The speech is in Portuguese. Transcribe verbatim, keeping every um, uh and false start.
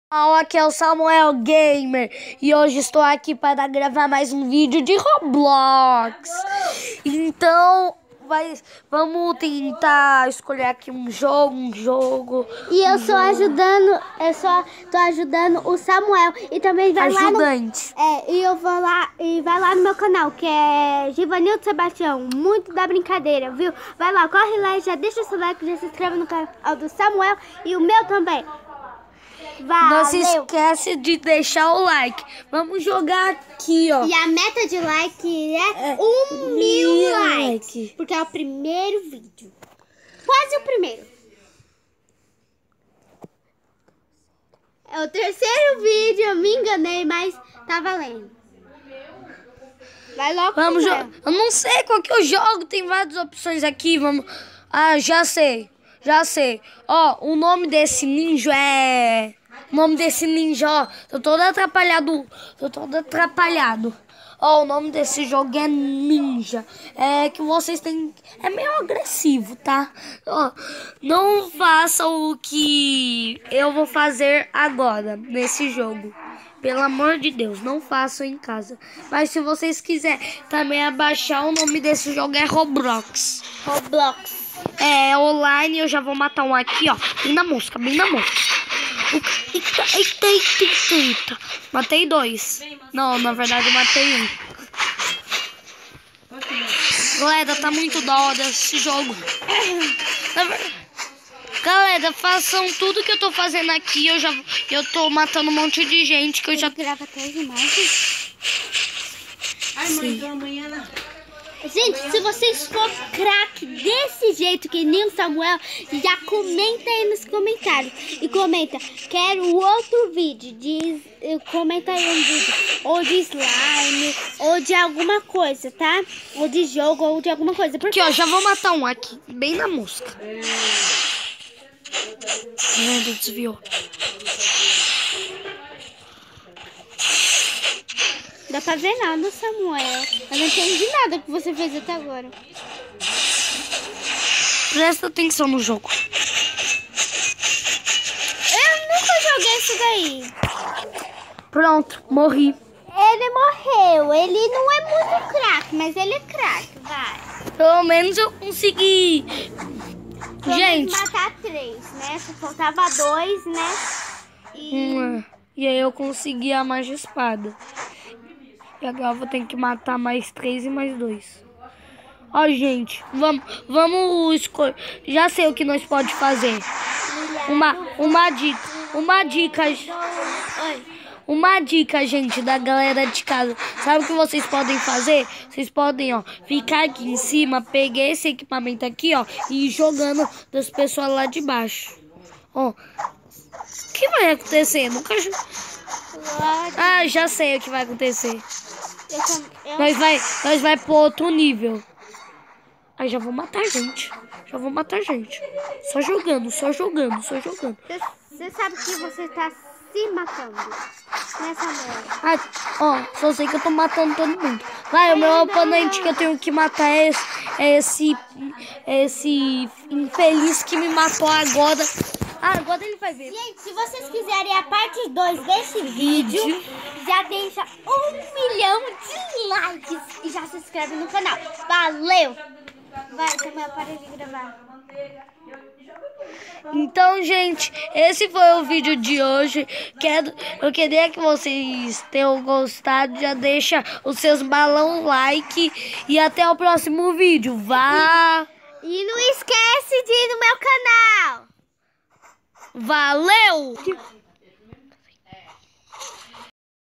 Olá, aqui é o Samuel Gamer e hoje estou aqui para gravar mais um vídeo de Roblox. Então, vai, vamos tentar escolher aqui um jogo, um jogo. E eu um sou jogo. ajudando, eu só tô ajudando o Samuel e também vai Ajudante. lá no, é, e eu vou lá e vai lá no meu canal, que é Givanildo Sebastião, muito da brincadeira, viu? Vai lá, corre lá e já deixa o seu like, já se inscreve no canal do Samuel e o meu também. Valeu. Não se esquece de deixar o like. Vamos jogar aqui, ó. E a meta de like é, É, um mil mil likes, like. porque é o primeiro vídeo. Quase o primeiro. É o terceiro vídeo, eu me enganei, mas tá valendo. Vai logo. Vamos jogar. jogar. Eu não sei qual que eu jogo, tem várias opções aqui. Vamos. Ah, já sei. Já sei. Ó, o nome desse ninja é. O nome desse ninja, ó. Tô todo atrapalhado. Tô todo atrapalhado. Ó, o nome desse jogo é Ninja. É que vocês têm. É meio agressivo, tá? Ó, não façam o que eu vou fazer agora nesse jogo. Pelo amor de Deus, não façam em casa. Mas se vocês quiserem também abaixar, o nome desse jogo é Roblox. Roblox. É online, eu já vou matar um aqui, ó. Bem na mosca, bem na mosca. Eita, eita, eita, eita, eita. Matei dois. Não, na verdade eu matei um. Galera, tá muito da hora esse jogo. Na verdade... Galera, façam tudo que eu tô fazendo aqui. Eu já eu tô matando um monte de gente que eu já grava até as imagens. Ai, mãe, então amanhã não. Gente, se vocês for craque desse jeito que nem o Samuel, já comenta aí nos comentários. E comenta, quero outro vídeo. Diz, comenta aí um vídeo. Ou de slime, ou de alguma coisa, tá? Ou de jogo, ou de alguma coisa. Porque... Aqui, ó, já vou matar um aqui. Bem na mosca. Merda, desviou. Dá pra ver nada, Samuel. Eu não entendi nada que você fez até agora. Presta atenção no jogo. Eu nunca joguei isso daí. Pronto, morri. Ele morreu. Ele não é muito craque, mas ele é craque, vai. Pelo menos eu consegui. Pelo Gente. menos matar três, né? Só faltava dois, né? E... Uma. E aí eu consegui a magia espada. E agora eu vou ter que matar mais três e mais dois. Ó, gente, vamos, vamos escolher. Já sei o que nós pode fazer. Uma, uma dica, uma dica, Oi. uma dica, gente, da galera de casa. Sabe o que vocês podem fazer? Vocês podem, ó, ficar aqui em cima, pegar esse equipamento aqui, ó, e ir jogando das pessoas lá de baixo. Ó, o que vai acontecer? Nunca. Ah, já sei o que vai acontecer. Eu, eu... Nós vai, nós vai pro outro nível. Aí já vou matar gente. Já vou matar gente. Só jogando, só jogando, só jogando. Você sabe que você tá se matando, né, Samuel? Ah, ó, só sei que eu tô matando todo mundo. Vai, o meu oponente que eu tenho que matar é esse, é esse, é esse infeliz que me matou agora. Ah, agora ele vai ver. Gente, se vocês quiserem a parte dois desse vídeo, já deixa um milhão de likes e já se inscreve no canal. Valeu! Vai, Samuel, para de gravar. Então, gente, esse foi o vídeo de hoje. Quero, eu queria que vocês tenham gostado. Já deixa os seus balão like e até o próximo vídeo. Vá! E não esquece de ir no meu canal. Valeu!